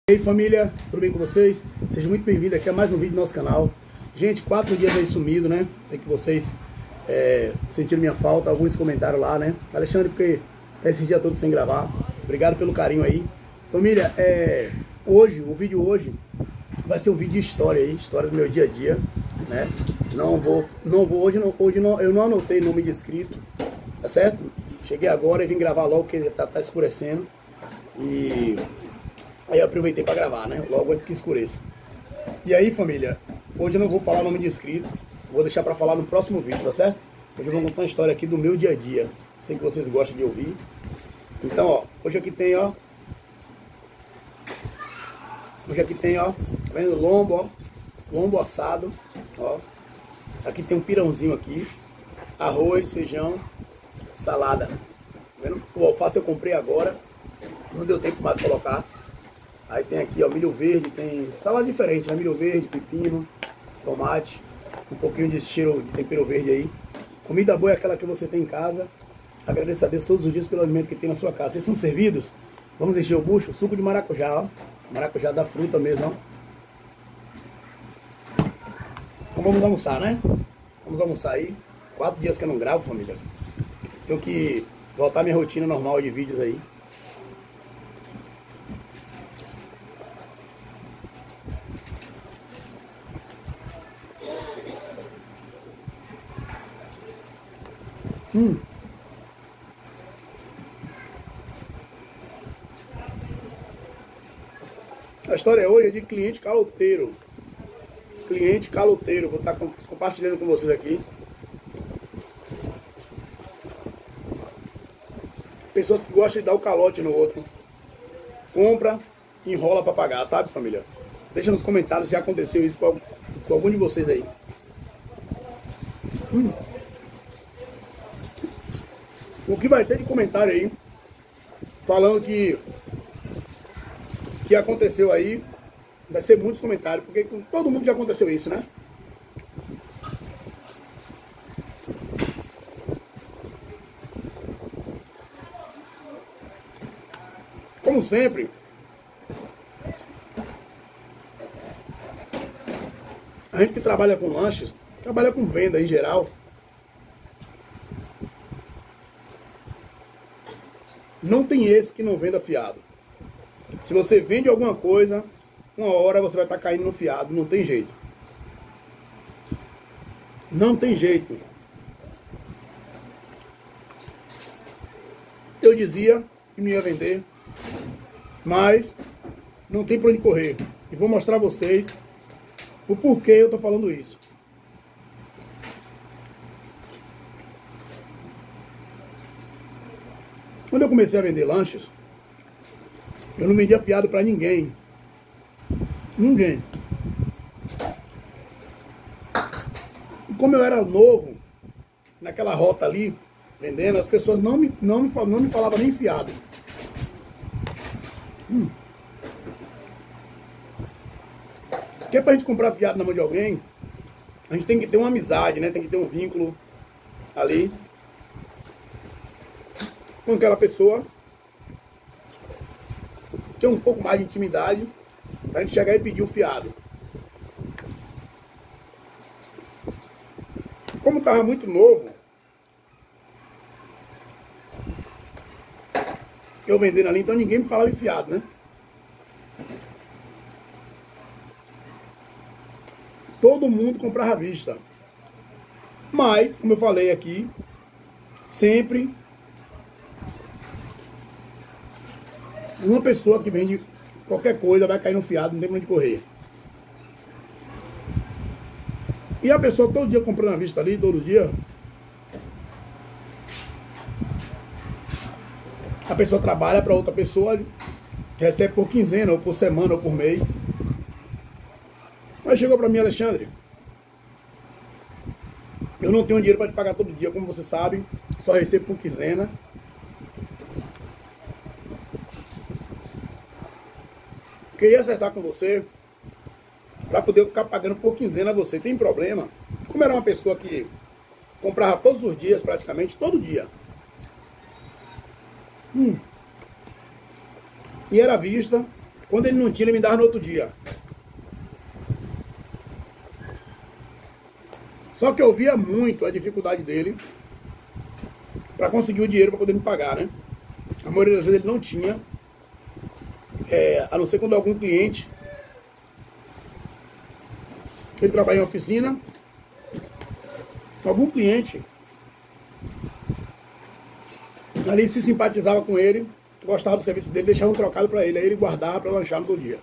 E aí família, tudo bem com vocês? Sejam muito bem-vindos aqui a mais um vídeo do nosso canal. Gente, 4 dias aí sumido, né? Sei que vocês sentiram minha falta, alguns comentaram lá, né? Alexandre, porque tá esse dia todo sem gravar. Obrigado pelo carinho aí. Família, hoje, o vídeo hoje vai ser um vídeo de história aí, história do meu dia a dia, né? Hoje eu não anotei nome de inscrito, tá certo? Cheguei agora e vim gravar logo porque tá escurecendo. E aí eu aproveitei para gravar, né? Logo antes que escureça. E aí, família, hoje eu não vou falar nome de inscrito, vou deixar para falar no próximo vídeo, tá certo? Hoje eu vou contar uma história aqui do meu dia a dia. Sei que vocês gostam de ouvir. Então, ó, hoje aqui tem, ó, tá vendo? Lombo, ó, lombo assado, ó. Aqui tem um pirãozinho aqui, arroz, feijão, salada. Tá vendo? O alface eu comprei agora, não deu tempo mais de colocar. Aí tem aqui, ó, milho verde, tem salada diferente, né? Milho verde, pepino, tomate, um pouquinho de cheiro de tempero verde aí. Comida boa é aquela que você tem em casa. Agradeço a Deus todos os dias pelo alimento que tem na sua casa. Vocês são servidos? Vamos encher o bucho? Suco de maracujá, ó. Maracujá da fruta mesmo, ó. Então vamos almoçar, né? Vamos almoçar aí. 4 dias que eu não gravo, família. Tenho que voltar à minha rotina normal de vídeos aí. A história hoje é de cliente caloteiro. Cliente caloteiro. Vou estar compartilhando com vocês aqui. Pessoas que gostam de dar o calote no outro. Compra, enrola para pagar, sabe, família? Deixa nos comentários se aconteceu isso com algum de vocês aí. O que vai ter de comentário aí falando que aconteceu aí, vai ser muitos comentários, porque com todo mundo já aconteceu isso, né? Como sempre, a gente que trabalha com lanches, trabalha com venda em geral, não tem esse que não venda fiado. Se você vende alguma coisa, uma hora você vai estar caindo no fiado, não tem jeito. Não tem jeito. Eu dizia que não ia vender, mas não tem para onde correr. E vou mostrar a vocês o porquê eu estou falando isso. Quando eu comecei a vender lanches, eu não vendia fiado para ninguém. Ninguém. E como eu era novo, naquela rota ali, vendendo, as pessoas não me falavam nem fiado. Porque pra gente comprar fiado na mão de alguém, a gente tem que ter uma amizade, né? Tem que ter um vínculo ali com aquela pessoa. Ter um pouco mais de intimidade pra gente chegar e pedir o fiado. Como estava muito novo, eu vendendo ali, então ninguém me falava em fiado, né? Todo mundo comprava à vista. Mas, como eu falei aqui, sempre uma pessoa que vende qualquer coisa vai cair no fiado, não tem pra onde correr. E a pessoa todo dia comprando à vista ali, todo dia. A pessoa trabalha para outra pessoa, recebe por quinzena, ou por semana, ou por mês. Mas chegou para mim, Alexandre, eu não tenho dinheiro para te pagar todo dia, como você sabe, só recebo por quinzena. Queria acertar com você para poder ficar pagando por quinzena a você. Tem problema? Como era uma pessoa que comprava todos os dias, praticamente, todo dia. E era à vista, Quando ele não tinha, ele me dava no outro dia. Só que eu via muito a dificuldade dele para conseguir o dinheiro para poder me pagar, né? A maioria das vezes ele não tinha, a não ser quando algum cliente, ele trabalha em oficina, algum cliente ali se simpatizava com ele, gostava do serviço dele, deixava um trocado para ele, aí ele guardava para lanchar no outro dia.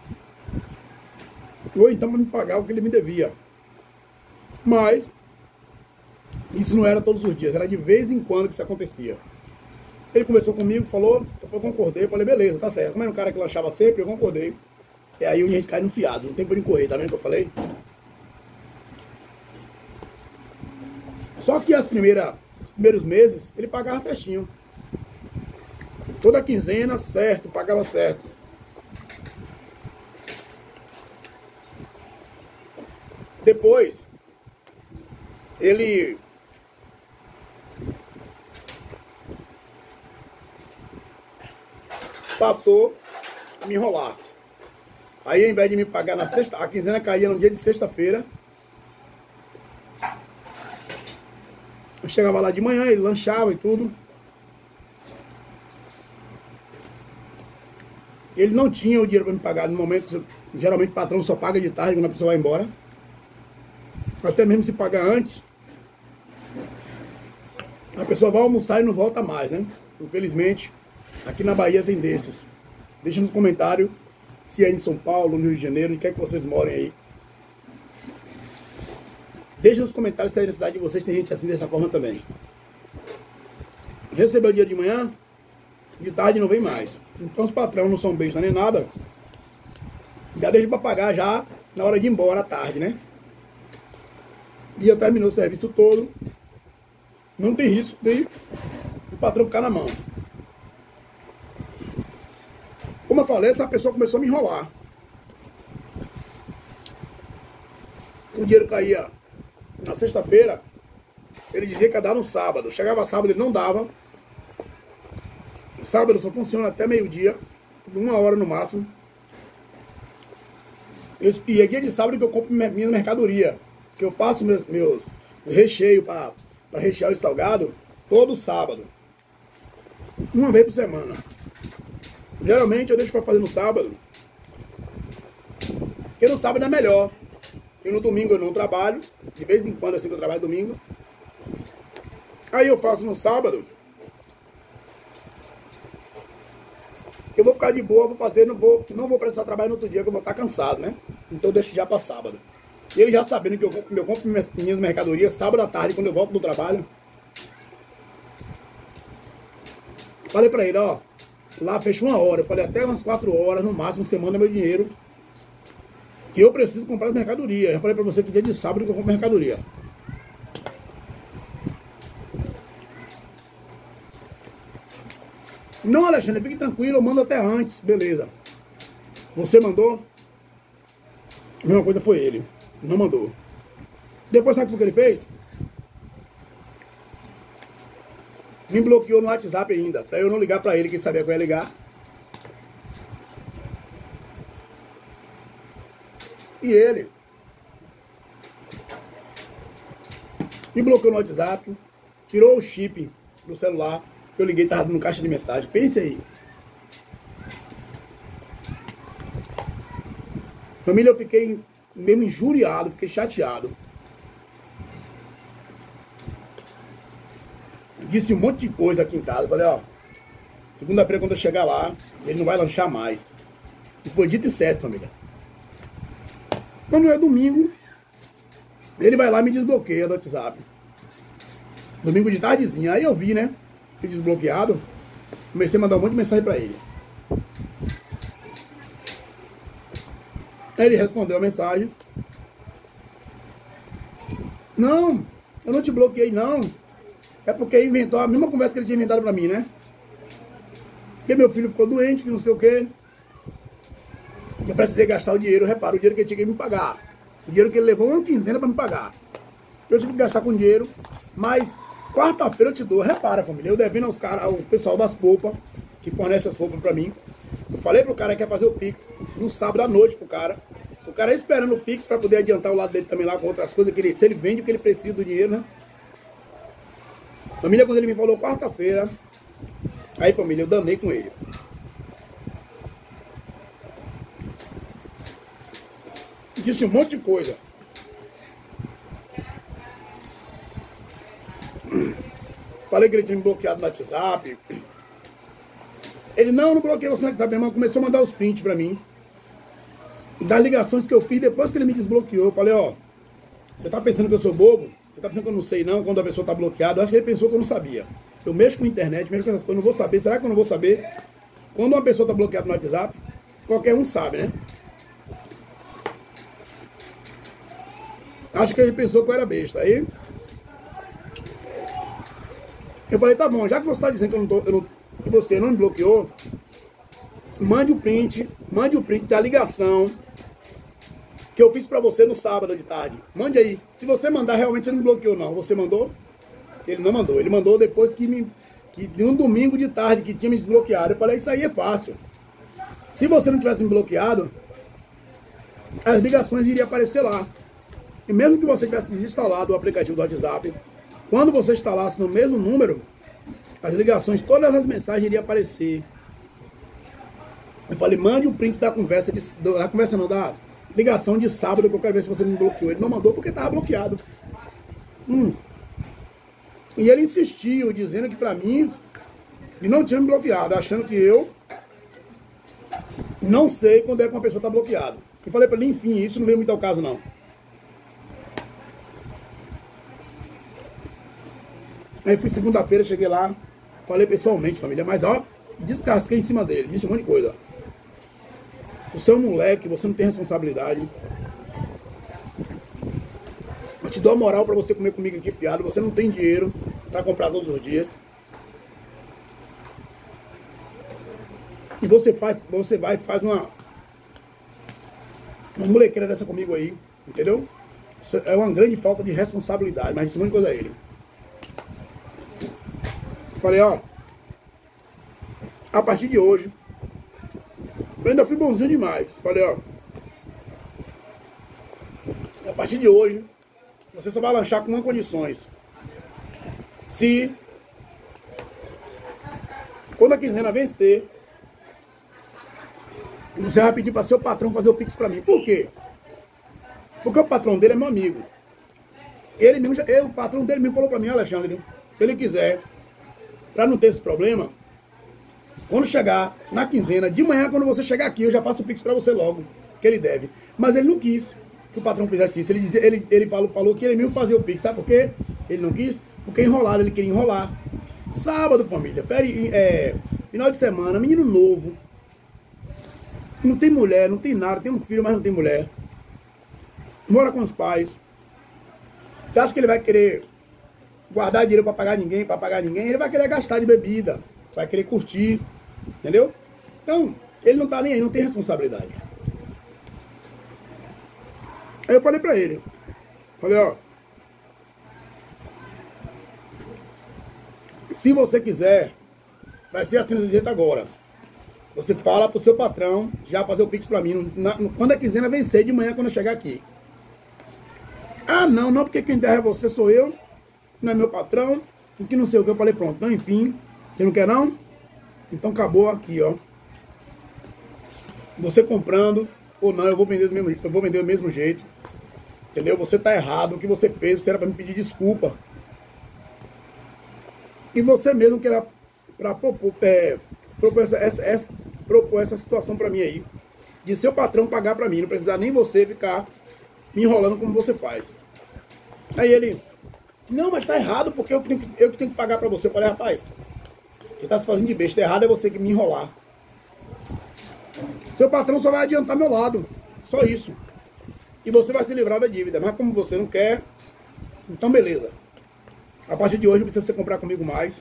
Ou então para me pagar o que ele me devia. Mas isso não era todos os dias, era de vez em quando que isso acontecia. Ele conversou comigo, falou, eu concordei, eu falei, beleza, tá certo. Mas era um cara que lanchava sempre, eu concordei. E aí a gente cai no fiado, não tem por incorrer, tá vendo o que eu falei? Só que os primeiros meses, ele pagava certinho. Toda quinzena, certo, pagava certo. Depois, ele passou a me enrolar. Aí, ao invés de me pagar na sexta, a quinzena caía no dia de sexta-feira. Eu chegava lá de manhã, ele lanchava e tudo. Ele não tinha o dinheiro para me pagar no momento. Geralmente o patrão só paga de tarde quando a pessoa vai embora. Até mesmo se pagar antes, a pessoa vai almoçar e não volta mais, né? Infelizmente, aqui na Bahia tem desses. Deixa nos comentários se é em São Paulo, no Rio de Janeiro, onde quer que vocês morem aí. Deixa nos comentários se aí na cidade de vocês tem gente assim dessa forma também. Recebeu o dinheiro de manhã, de tarde não vem mais. Então os patrões não são bestas nem nada. Já deixa para pagar já na hora de ir embora à tarde, né? E já terminou o serviço todo. Não tem risco de o patrão ficar na mão. Como eu falei, essa pessoa começou a me enrolar. O dinheiro caía na sexta-feira, ele dizia que ia dar no sábado. Chegava sábado, ele não dava. Sábado só funciona até meio-dia, 1 hora no máximo. E é dia de sábado que eu compro minha mercadoria. Que eu faço meus recheios para rechear os salgados todo sábado. Uma vez por semana. Geralmente eu deixo para fazer no sábado. Porque no sábado é melhor. E no domingo eu não trabalho. De vez em quando assim que eu trabalho domingo. Aí eu faço no sábado. Eu vou ficar de boa, vou fazer, não vou precisar trabalhar no outro dia, que eu vou estar cansado, né? Então eu deixo já para sábado. E ele já sabendo que eu compro minhas mercadorias sábado à tarde, quando eu volto do trabalho. Falei pra ele, ó, lá fechou 1 hora. Eu falei, até umas 4 horas, no máximo, você manda meu dinheiro. Que eu preciso comprar as mercadorias. Eu falei pra você que dia de sábado que eu compro mercadoria. Não, Alexandre, fique tranquilo, eu mando até antes, beleza. Você mandou? A mesma coisa foi ele. Não mandou. Depois sabe o que ele fez? Me bloqueou no WhatsApp ainda, pra eu não ligar pra ele, que ele sabia que eu ia ligar. E ele me bloqueou no WhatsApp, tirou o chip do celular, que eu liguei, tava no caixa de mensagem. Pense aí. Família, eu fiquei mesmo injuriado, fiquei chateado. Disse um monte de coisa aqui em casa. Eu falei, ó, segunda-feira quando eu chegar lá, ele não vai lanchar mais. E foi dito e certo, família. Quando é domingo, ele vai lá e me desbloqueia do WhatsApp. Domingo de tardezinha. Aí eu vi, né? Que desbloqueado. Comecei a mandar um monte de mensagem pra ele. Aí ele respondeu a mensagem. Não, eu não te bloqueei, não. É porque inventou a mesma conversa que ele tinha inventado pra mim, né? Porque meu filho ficou doente, que não sei o quê. Eu precisei gastar o dinheiro, repara, o dinheiro que ele tinha que me pagar. O dinheiro que ele levou uma quinzena pra me pagar. Eu tive que gastar com dinheiro, mas quarta-feira eu te dou. Repara, família, eu devendo aos caras, ao pessoal das polpas, que fornece as polpas pra mim. Eu falei pro cara que ia fazer o Pix no sábado à noite pro cara. O cara esperando o Pix pra poder adiantar o lado dele também lá com outras coisas. Que ele, se ele vende, porque ele precisa do dinheiro, né? Família, quando ele me falou quarta-feira, aí família, eu danei com ele. Disse um monte de coisa. Falei que ele tinha me bloqueado no WhatsApp. Ele, não bloqueei você no WhatsApp, meu irmão. Começou a mandar os prints pra mim. Das ligações que eu fiz depois que ele me desbloqueou. Eu falei, ó, você tá pensando que eu sou bobo? Você tá pensando que eu não sei não, quando a pessoa tá bloqueada? Eu acho que ele pensou que eu não sabia. Eu mexo com a internet, mexo com essas coisas, eu não vou saber. Será que eu não vou saber? Quando uma pessoa tá bloqueada no WhatsApp, qualquer um sabe, né? Acho que ele pensou que eu era besta. Aí eu falei, tá bom, já que você tá dizendo que você não me bloqueou, mande o print da ligação que eu fiz pra você no sábado de tarde. Mande aí. Se você mandar, realmente você não me bloqueou, não. Você mandou? Ele não mandou. Ele mandou depois que de um domingo de tarde que tinha me desbloqueado. Eu falei, isso aí é fácil. Se você não tivesse me bloqueado, as ligações iriam aparecer lá. E mesmo que você tivesse desinstalado o aplicativo do WhatsApp, quando você instalasse no mesmo número, as ligações, todas as mensagens iriam aparecer. Eu falei, mande o print da conversa, da ligação de sábado, que eu quero ver se você me bloqueou. Ele não mandou porque estava bloqueado. E ele insistiu, dizendo que pra mim, ele não tinha me bloqueado, achando que eu não sei quando é que uma pessoa está bloqueada. Eu falei pra ele, enfim, isso não veio muito ao caso, não. Aí fui segunda-feira, cheguei lá, falei pessoalmente, família, mas ó, descasquei em cima dele, disse um monte de coisa. Você é um moleque, você não tem responsabilidade. Eu te dou a moral pra você comer comigo aqui fiado, você não tem dinheiro pra comprar todos os dias. E você vai e faz uma molequeira dessa comigo aí, entendeu? Isso é uma grande falta de responsabilidade, mas disse um monte de coisa a ele. Falei, ó, a partir de hoje, eu ainda fui bonzinho demais. Falei, ó, a partir de hoje, você só vai lanchar com uma condições. Se, quando a quinzena vencer, você vai pedir para seu patrão fazer o Pix para mim. Por quê? Porque o patrão dele é meu amigo. O patrão dele mesmo falou para mim, Alexandre, se ele quiser, para não ter esse problema, quando chegar na quinzena, de manhã, quando você chegar aqui, eu já faço o Pix para você logo, que ele deve. Mas ele não quis que o patrão fizesse isso. Ele falou que ele mesmo fazia o Pix. Sabe por quê? Ele não quis? Porque enrolaram, ele queria enrolar. Sábado, família, final de semana, menino novo. Não tem mulher, não tem nada, tem um filho, mas não tem mulher. Mora com os pais. Você acha que ele vai querer guardar dinheiro para pagar ninguém, ele vai querer gastar de bebida, vai querer curtir, entendeu? Então, ele não tá nem aí, não tem responsabilidade. Aí eu falei pra ele, ó, se você quiser, vai ser assim desse jeito agora. Você fala pro seu patrão já fazer o Pix pra mim, quando a quinzena vencer de manhã, quando eu chegar aqui. Ah, não, porque quem enterra você sou eu, não é meu patrão, o que não sei o que. Eu falei, pronto, então enfim, você não quer não? Então acabou aqui, ó. Você comprando ou não, eu vou vender do mesmo jeito. Entendeu? Você tá errado, o que você fez, você era para me pedir desculpa. E você mesmo que era para propor essa situação para mim aí, de seu patrão pagar para mim, não precisar nem você ficar me enrolando como você faz. Aí ele, não, mas tá errado, porque eu que tenho que pagar para você. Eu falei, rapaz, você tá se fazendo de besta, errado é você que me enrolar. Seu patrão só vai adiantar meu lado, só isso. E você vai se livrar da dívida, mas como você não quer, então beleza. A partir de hoje não precisa você comprar comigo mais.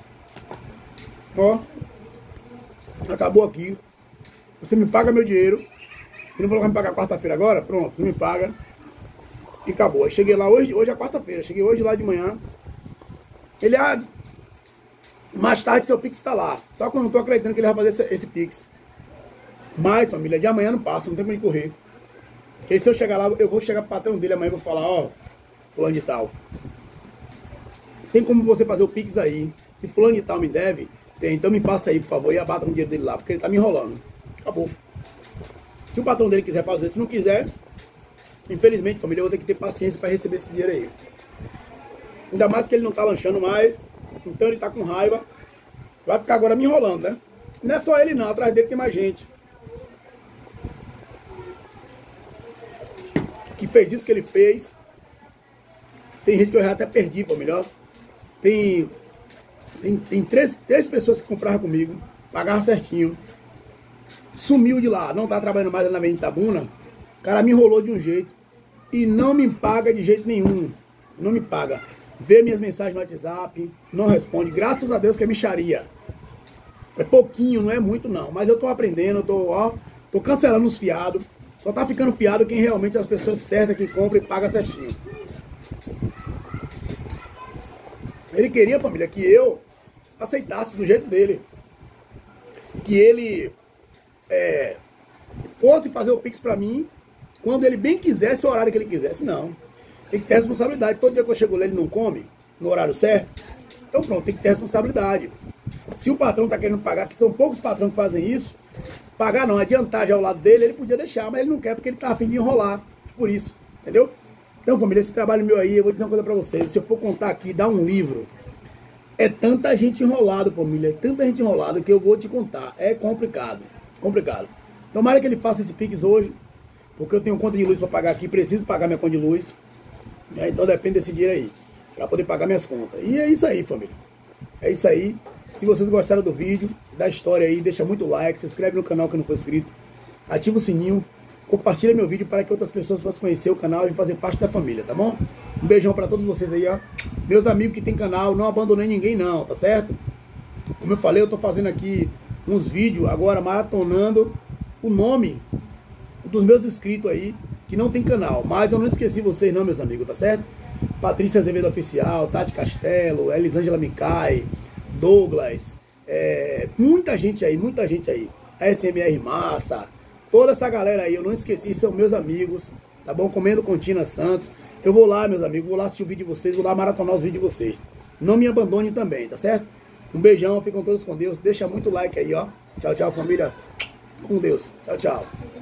Ó, acabou aqui. Você me paga meu dinheiro. Você não falou que vai me pagar quarta-feira agora? Pronto, você me paga. E acabou. Aí cheguei lá hoje é quarta-feira. Cheguei hoje lá de manhã. Ele, mais tarde seu Pix está lá. Só que eu não estou acreditando que ele vai fazer esse Pix. Mas, família, de amanhã não passa, não tem pra onde correr. Porque se eu chegar lá, eu vou chegar pro patrão dele amanhã e vou falar, ó, fulano de tal. Tem como você fazer o Pix aí? Se fulano de tal me deve, tem, então me faça aí, por favor, e abata o dinheiro dele lá, porque ele tá me enrolando. Acabou. Se o patrão dele quiser fazer, se não quiser, infelizmente, família, eu vou ter que ter paciência para receber esse dinheiro aí. Ainda mais que ele não tá lanchando mais, então ele tá com raiva. Vai ficar agora me enrolando, né? Não é só ele não, atrás dele tem mais gente. Que fez isso que ele fez. Tem gente que eu já até perdi, família. Tem três pessoas que compraram comigo, pagaram certinho. Sumiu de lá, não tá trabalhando mais na Avenida Itabuna. O cara me enrolou de um jeito e não me paga de jeito nenhum. Não me paga. Vê minhas mensagens no WhatsApp, não responde. Graças a Deus que é mixaria. É pouquinho, não é muito não. Mas eu tô aprendendo, tô cancelando os fiados. Só tá ficando fiado quem realmente é as pessoas certas que compram e pagam certinho. Ele queria, família, que eu aceitasse do jeito dele. Que ele fosse fazer o Pix pra mim quando ele bem quisesse, o horário que ele quisesse. Não. Tem que ter responsabilidade. Todo dia que eu chego lá ele não come no horário certo. Então pronto, tem que ter responsabilidade. Se o patrão tá querendo pagar, que são poucos patrões que fazem isso, pagar não, adiantar já ao lado dele, ele podia deixar, mas ele não quer porque ele tá a fim de enrolar. Por isso, entendeu? Então, família, esse trabalho meu aí, eu vou dizer uma coisa pra vocês. Se eu for contar aqui, dar um livro, é tanta gente enrolada, família, é tanta gente enrolada que eu vou te contar. É complicado, complicado. Tomara que ele faça esse Pix hoje, porque eu tenho conta de luz pra pagar aqui, preciso pagar minha conta de luz. Então depende desse dinheiro aí, pra poder pagar minhas contas. E é isso aí, família. É isso aí. Se vocês gostaram do vídeo, da história aí, deixa muito like, se inscreve no canal que não for inscrito, ativa o sininho, compartilha meu vídeo para que outras pessoas possam conhecer o canal e fazer parte da família, tá bom? Um beijão para todos vocês aí, ó. Meus amigos que tem canal, não abandonei ninguém não, tá certo? Como eu falei, eu tô fazendo aqui uns vídeos agora maratonando o nome dos meus inscritos aí, que não tem canal, mas eu não esqueci vocês não, meus amigos, tá certo? Patrícia Azevedo Oficial, Tati Castelo, Elisângela Micai, Douglas, muita gente aí, SMR Massa, toda essa galera aí, eu não esqueci, são meus amigos, tá bom? Comendo com Tina Santos, eu vou lá, meus amigos, vou lá assistir o vídeo de vocês, vou lá maratonar os vídeos de vocês, não me abandone também, tá certo? Um beijão, ficam todos com Deus, deixa muito like aí, ó, tchau, tchau família, com Deus, tchau, tchau.